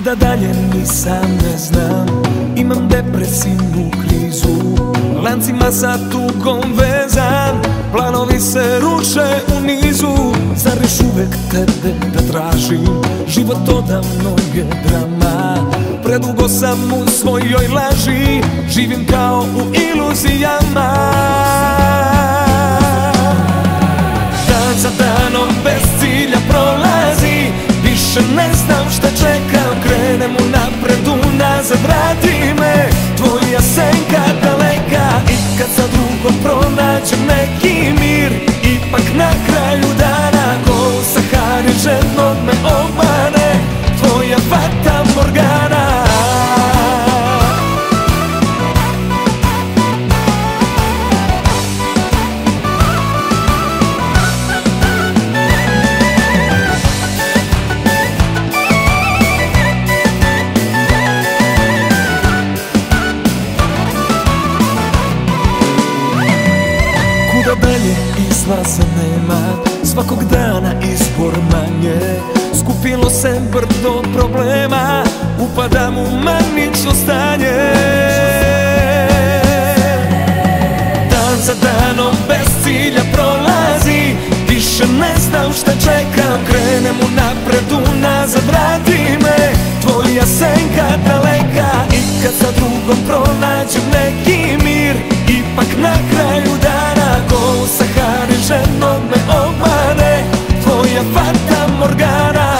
Kuda dalje ni sam ne znam, imam depresivnu krizu, lancima sa tugom vezan, planovi se ruše u nizu. Zar još uvek tebe da tražim, život odavno je drama, predugo sam u svojoj laži, živim kao u iluzijama. Dan za danom bez cilja prolazi, više ne znam šta čekam, krenem unapred, unazad, vrati me tvoja senka daleka. I kad za drugom pronađem neki mir, ipak na kraju dana ko u Sahari žednog me obmane tvoja fata morgana. Dalje izlaza nema, svakog dana izbor manje, skupilo se brdo problema, upadam u manično stanje. Dan za danom bez cilja prolazi, više ne znam šta čekam, krenem unapred, unazad, vrati me tvoja senka daleka. I kad za drugom pronađem neki mir, ipak na kraju dana ko u Sahari žednog me obmane tvoja fata morgana.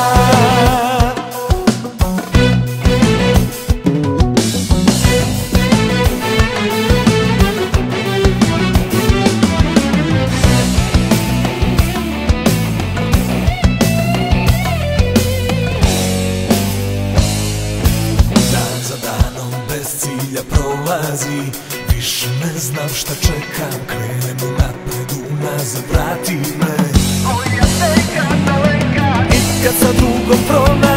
Dan za danom bez cilja prolazi, više ne znam šta čekam, krenem unapred, unazad, vrati me tvoja senka daleka. I kad sa drugom pronađem